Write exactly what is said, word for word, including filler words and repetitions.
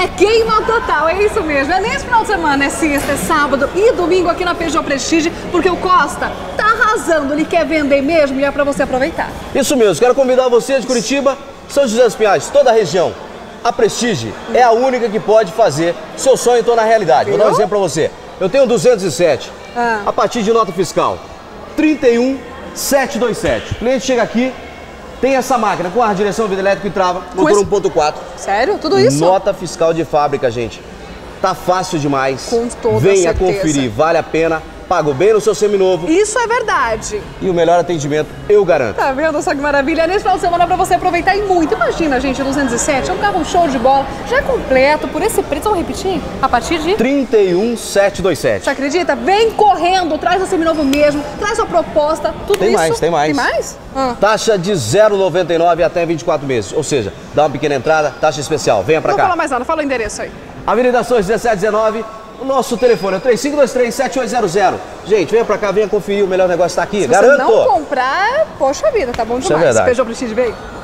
é queima total, é isso mesmo. É nesse final de semana, é sexta, é sábado e domingo aqui na Peugeot Prestige, porque o Costa tá arrasando, ele quer vender mesmo e é pra você aproveitar. Isso mesmo, quero convidar você de Curitiba, São José dos Pinhais, toda a região. A Prestige é a única que pode fazer seu sonho tornar realidade. Vou dar um exemplo pra você. Eu tenho duzentos e sete, ah. a partir de nota fiscal trinta e um mil setecentos e vinte e sete. O cliente chega aqui, tem essa máquina com ar, direção, vidro elétrico e trava, motor esse... um ponto quatro. Sério? Tudo isso? Nota fiscal de fábrica, gente. Tá fácil demais. Com toda Venha certeza. conferir, vale a pena. Pago bem no seu seminovo. Isso é verdade. E o melhor atendimento, eu garanto. Tá vendo só que maravilha? Nesse final de semana pra você aproveitar e muito. Imagina, gente, duzentos e sete é um carro show de bola, já completo, por esse preço. Vamos repetir? A partir de... trinta e um mil setecentos e vinte e sete. Você acredita? Vem correndo, traz o seminovo mesmo, traz a proposta, tudo tem isso. Mais, tem mais, tem mais. Ah. Taxa de zero vírgula noventa e nove até vinte e quatro meses. Ou seja, dá uma pequena entrada, taxa especial. Venha pra Não cá. Não fala mais nada, fala o endereço aí. Avenida Ações dezessete dezenove. O nosso telefone é três cinco dois três, sete oito zero zero. Gente, venha pra cá, venha conferir, o melhor negócio tá aqui, Se garanto. Se você não comprar, poxa vida, tá bom demais. Isso é verdade. Peugeot Prestige veio.